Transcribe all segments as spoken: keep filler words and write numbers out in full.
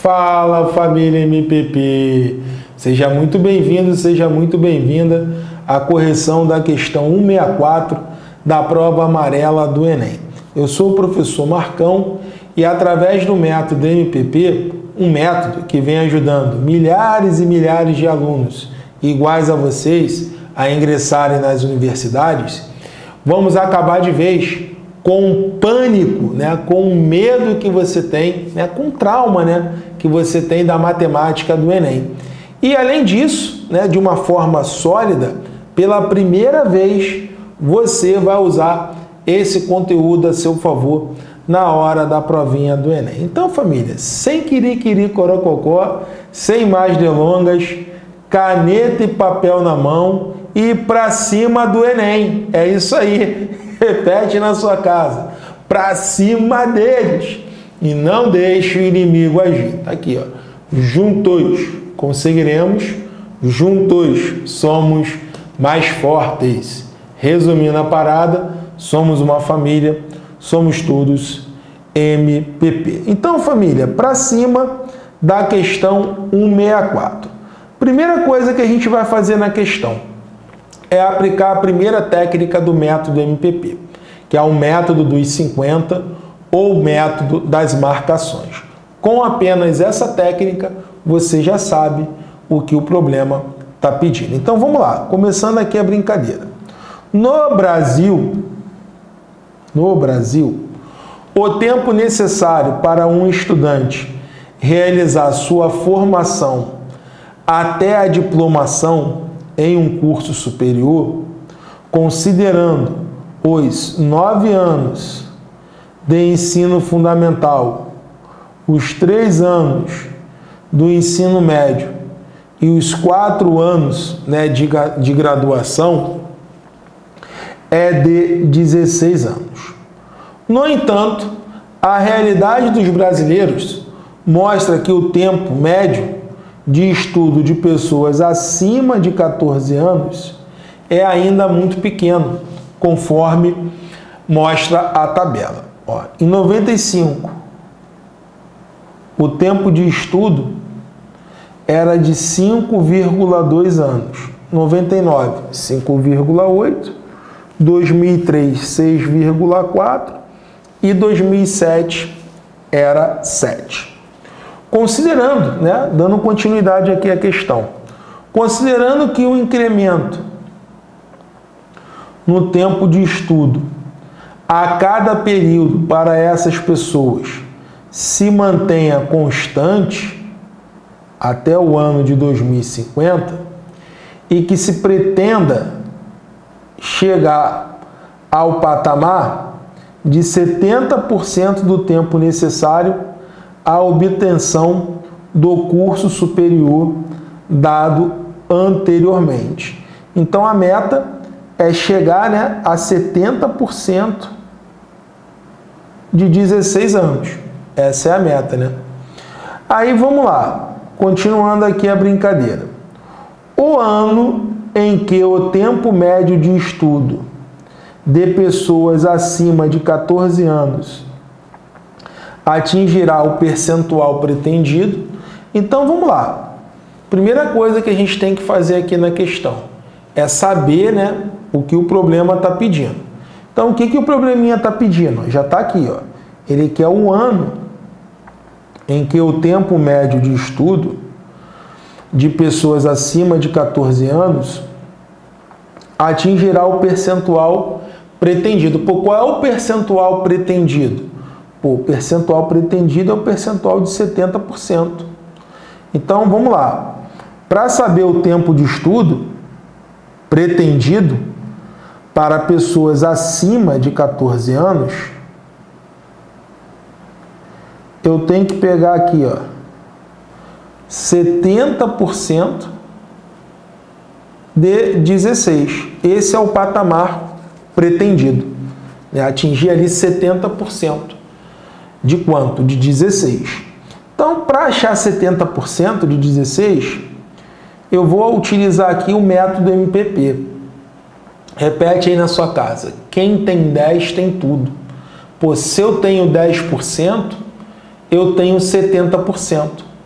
Fala, família M P P! Seja muito bem-vindo, seja muito bem-vinda à correção da questão cento e sessenta e quatro da prova amarela do Enem. Eu sou o professor Marcão e, através do método M P P, um método que vem ajudando milhares e milhares de alunos iguais a vocês a ingressarem nas universidades, vamos acabar de vez com o pânico, né, com o medo que você tem, né, com o trauma, né, que você tem da matemática do Enem. E além disso, né, de uma forma sólida, pela primeira vez você vai usar esse conteúdo a seu favor na hora da provinha do Enem. Então, família, sem quiriquiri corococó, sem mais delongas, caneta e papel na mão e para cima do Enem. É isso aí. Repete na sua casa. Para cima deles. E não deixe o inimigo agir. Tá aqui, ó. Juntos conseguiremos. Juntos somos mais fortes. Resumindo a parada, somos uma família, somos todos M P P. Então, família, para cima da questão cento e sessenta e quatro. Primeira coisa que a gente vai fazer na questão é aplicar a primeira técnica do método M P P, que é o método dos cinquenta ou método das marcações. Com apenas essa técnica, você já sabe o que o problema está pedindo. Então, vamos lá, começando aqui a brincadeira. No Brasil, no Brasil, o tempo necessário para um estudante realizar sua formação até a diplomação em um curso superior, considerando os nove anos de ensino fundamental, os três anos do ensino médio e os quatro anos, né, de, de graduação, é de dezesseis anos. No entanto, a realidade dos brasileiros mostra que o tempo médio de estudo de pessoas acima de quatorze anos é ainda muito pequeno, conforme mostra a tabela. Ó, em noventa e cinco, o tempo de estudo era de cinco vírgula dois anos, noventa e nove, cinco vírgula oito, dois mil e três, seis vírgula quatro e dois mil e sete era sete. Considerando, né, dando continuidade aqui à questão, considerando que o incremento no tempo de estudo a cada período para essas pessoas se mantenha constante até o ano de dois mil e cinquenta e que se pretenda chegar ao patamar de setenta por cento do tempo necessário à obtenção do curso superior dado anteriormente. Então, a meta é chegar, né, a setenta por cento de dezesseis anos. Essa é a meta, né? Aí, vamos lá. Continuando aqui a brincadeira. O ano em que o tempo médio de estudo de pessoas acima de quatorze anos atingirá o percentual pretendido. Então, vamos lá. Primeira coisa que a gente tem que fazer aqui na questão é saber, né, o que o problema está pedindo. Então, o que, que o probleminha está pedindo? Já está aqui, ó. Ele quer o ano em que o tempo médio de estudo de pessoas acima de quatorze anos atingirá o percentual pretendido. Pô, qual é o percentual pretendido? Pô, o percentual pretendido é o percentual de setenta por cento. Então, vamos lá. Para saber o tempo de estudo pretendido para pessoas acima de quatorze anos, eu tenho que pegar aqui, ó, setenta por cento de dezesseis. Esse é o patamar pretendido. É atingir ali setenta por cento. De quanto? De dezesseis. Então, para achar setenta por cento de dezesseis, eu vou utilizar aqui o método M P P. Repete aí na sua casa. Quem tem dez tem tudo. Pô, se eu tenho dez por cento, eu tenho setenta por cento.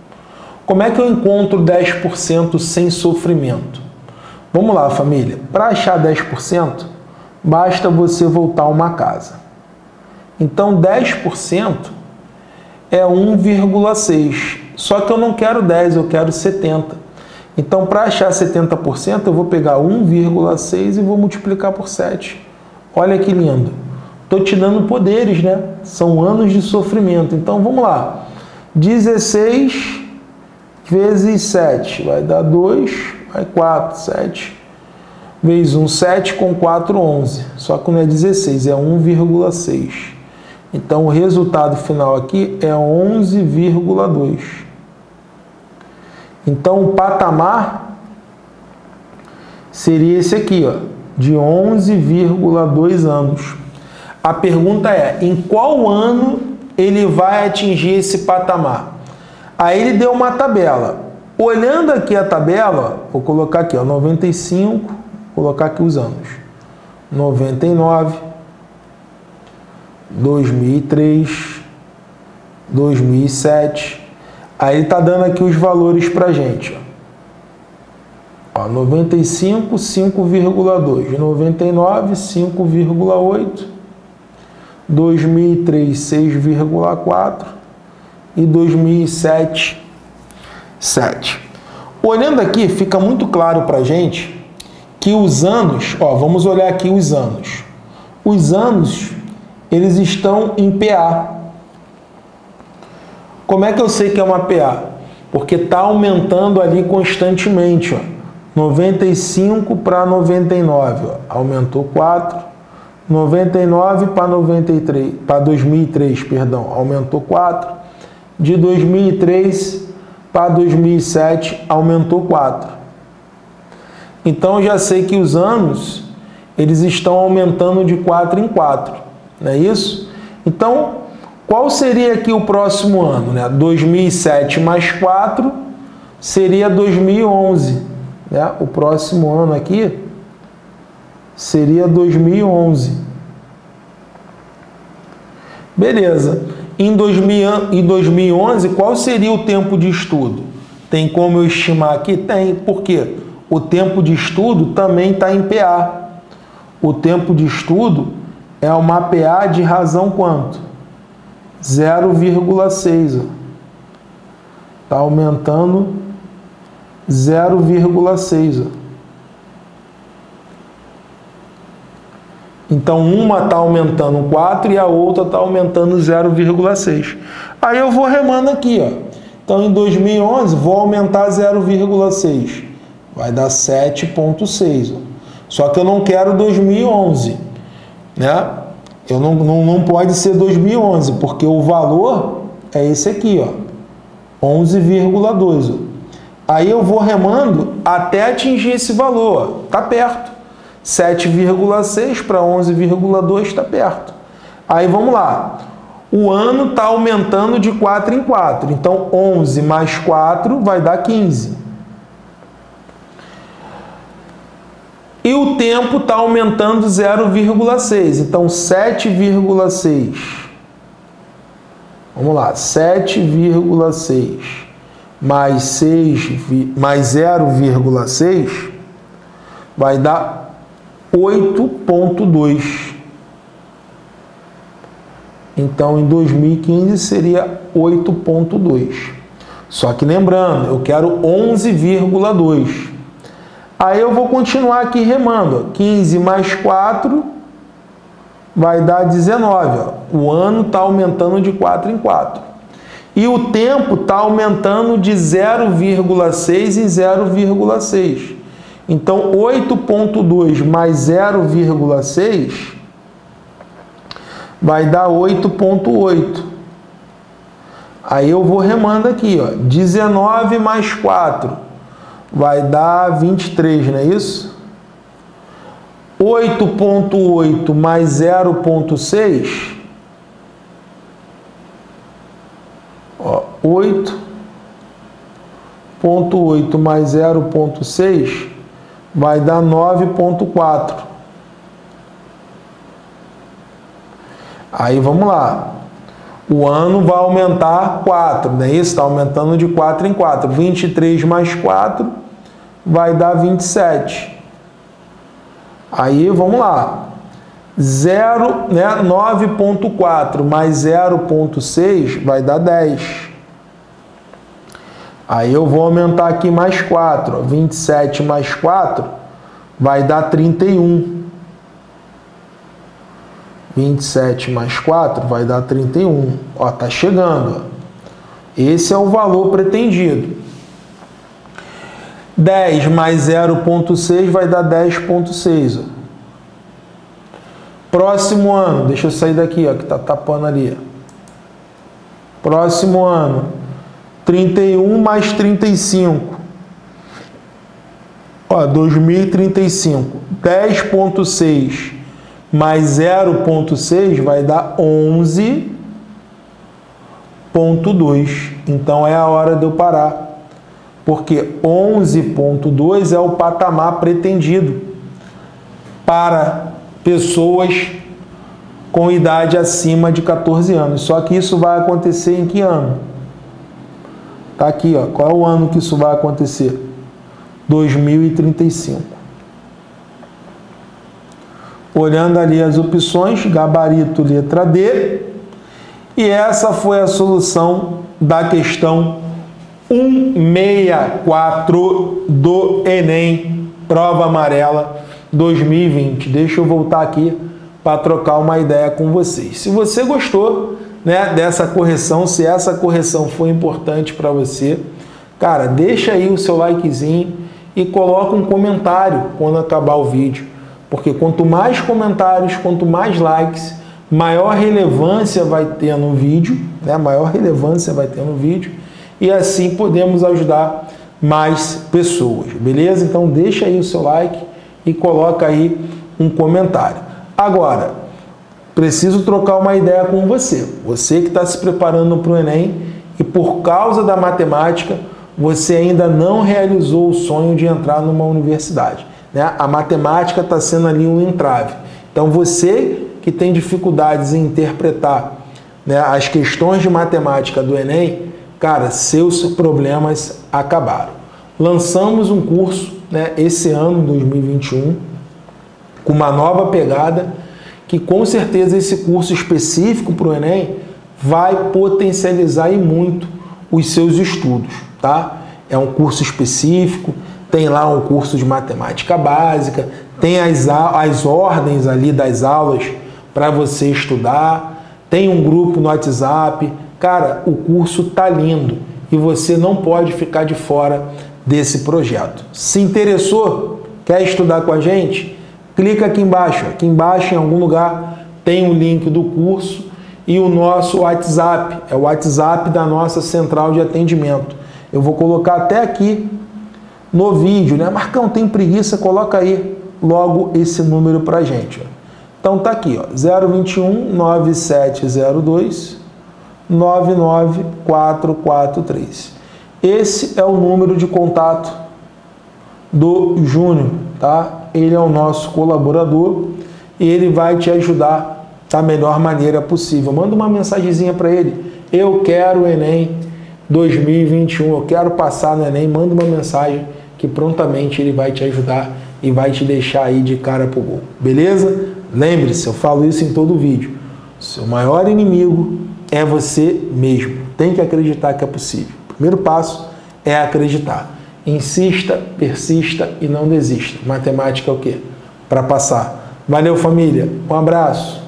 Como é que eu encontro dez por cento sem sofrimento? Vamos lá, família. Para achar dez por cento, basta você voltar uma casa. Então, dez por cento é um vírgula seis. Só que eu não quero dez, eu quero setenta. Então, para achar setenta por cento, eu vou pegar um vírgula seis e vou multiplicar por sete. Olha que lindo. Estou te dando poderes, né? São anos de sofrimento. Então, vamos lá. dezesseis vezes sete vai dar dois, vai quatro, sete. Vezes um, sete com quatro, onze. Só que não é dezesseis, é um vírgula seis. Então, o resultado final aqui é onze vírgula dois. Então, o patamar seria esse aqui, ó, de onze vírgula dois anos. A pergunta é, em qual ano ele vai atingir esse patamar? Aí ele deu uma tabela. Olhando aqui a tabela, vou colocar aqui, ó, noventa e cinco, vou colocar aqui os anos. noventa e nove, dois mil e três, dois mil e sete. Aí ele está dando aqui os valores para a gente. Ó. Ó, noventa e cinco, cinco vírgula dois. noventa e nove, cinco vírgula oito. dois mil e três, seis vírgula quatro. E dois mil e sete, sete. Olhando aqui, fica muito claro para a gente que os anos... Ó, vamos olhar aqui os anos. Os anos, eles estão em P A. Como é que eu sei que é uma P A? Porque está aumentando ali constantemente. Ó. noventa e cinco para noventa e nove. Ó. Aumentou quatro. noventa e nove para noventa e três, para dois mil e três, perdão, aumentou quatro. De dois mil e três para dois mil e sete, aumentou quatro. Então, eu já sei que os anos, eles estão aumentando de quatro em quatro. Não é isso? Então, qual seria aqui o próximo ano? Né? dois mil e sete mais quatro seria dois mil e onze. Né? O próximo ano aqui seria dois mil e onze. Beleza. Em dois mil e onze, qual seria o tempo de estudo? Tem como eu estimar aqui? Tem. Por quê? O tempo de estudo também está em P A. O tempo de estudo é uma P A de razão quanto? zero vírgula seis. Está aumentando zero vírgula seis. Então, uma está aumentando quatro e a outra está aumentando zero vírgula seis. Aí eu vou remando aqui, ó. Então, em dois mil e onze, vou aumentar zero vírgula seis. Vai dar sete vírgula seis. Só que eu não quero dois mil e onze. Né? Eu não, não, não pode ser dois mil e onze, porque o valor é esse aqui, ó. onze vírgula dois. Aí eu vou remando até atingir esse valor. Está perto. sete vírgula seis para onze vírgula dois está perto. Aí vamos lá. O ano está aumentando de quatro em quatro. Então, onze mais quatro vai dar quinze. E o tempo está aumentando zero vírgula seis. Então, sete vírgula seis. Vamos lá. sete vírgula seis mais, seis, mais zero vírgula seis vai dar oito vírgula dois. Então, em dois mil e quinze seria oito vírgula dois. Só que lembrando, eu quero onze vírgula dois. Aí eu vou continuar aqui remando. quinze mais quatro vai dar dezenove. Ó. O ano está aumentando de quatro em quatro. E o tempo está aumentando de zero vírgula seis em zero vírgula seis. Então, oito vírgula dois mais zero vírgula seis vai dar oito vírgula oito. Aí eu vou remando aqui, ó. dezenove mais quatro vai dar vinte e três, não é isso? oito vírgula oito mais zero vírgula seis, ó, oito vírgula oito mais zero vírgula seis vai dar nove vírgula quatro. Aí vamos lá. O ano vai aumentar quatro, não é isso? Está aumentando de quatro em quatro. vinte e três mais quatro vai dar vinte e sete. Aí, vamos lá. zero, né? nove ponto quatro mais zero ponto seis vai dar dez. Aí eu vou aumentar aqui mais quatro. vinte e sete mais quatro vai dar trinta e um. vinte e sete mais quatro vai dar trinta e um. Ó, tá chegando. Ó. Esse é o valor pretendido. dez mais zero ponto seis vai dar dez ponto seis. Ó. Próximo ano, deixa eu sair daqui, ó, que tá tapando ali. Ó. Próximo ano, trinta e um mais trinta e cinco. Ó, dois mil e trinta e cinco. dez ponto seis mais zero ponto seis vai dar onze ponto dois. Então é a hora de eu parar. Porque onze ponto dois é o patamar pretendido para pessoas com idade acima de quatorze anos. Só que isso vai acontecer em que ano? Tá aqui, ó. Qual é o ano que isso vai acontecer? dois mil e trinta e cinco. Olhando ali as opções, gabarito letra D. E essa foi a solução da questão cento e sessenta e quatro do Enem, prova amarela dois mil e vinte. Deixa eu voltar aqui para trocar uma ideia com vocês. Se você gostou, né, dessa correção, se essa correção foi importante para você, cara, deixa aí o seu likezinho e coloca um comentário quando acabar o vídeo. Porque quanto mais comentários, quanto mais likes, maior relevância vai ter no vídeo, né? Maior relevância vai ter no vídeo, e assim podemos ajudar mais pessoas, beleza? Então deixa aí o seu like e coloca aí um comentário. Agora, preciso trocar uma ideia com você. Você que está se preparando para o Enem e por causa da matemática, você ainda não realizou o sonho de entrar numa universidade. Né? A matemática está sendo ali um entrave. Então você que tem dificuldades em interpretar, né, as questões de matemática do Enem, cara, seus problemas acabaram. Lançamos um curso, né, esse ano, dois mil e vinte e um, com uma nova pegada, que com certeza esse curso específico para o Enem vai potencializar e muito os seus estudos, tá? É um curso específico, tem lá um curso de matemática básica, tem as, as ordens ali das aulas para você estudar, tem um grupo no WhatsApp. Cara, o curso tá lindo e você não pode ficar de fora desse projeto. Se interessou? Quer estudar com a gente? Clica aqui embaixo. Aqui embaixo, em algum lugar, tem o link do curso e o nosso WhatsApp. É o WhatsApp da nossa central de atendimento. Eu vou colocar até aqui no vídeo, né? Marcão, tem preguiça? Coloca aí logo esse número pra gente. Ó. Então tá aqui, ó, zero vinte e um, nove sete zero dois, nove nove quatro quatro três. Esse é o número de contato do Júnior, tá? Ele é o nosso colaborador e ele vai te ajudar da melhor maneira possível. Manda uma mensagenzinha para ele. Eu quero o Enem dois mil e vinte e um, eu quero passar no Enem. Manda uma mensagem que prontamente ele vai te ajudar e vai te deixar aí de cara pro gol. Beleza? Lembre-se, eu falo isso em todo vídeo. Seu maior inimigo é você mesmo. Tem que acreditar que é possível. O primeiro passo é acreditar. Insista, persista e não desista. Matemática é o quê? Para passar. Valeu, família. Um abraço.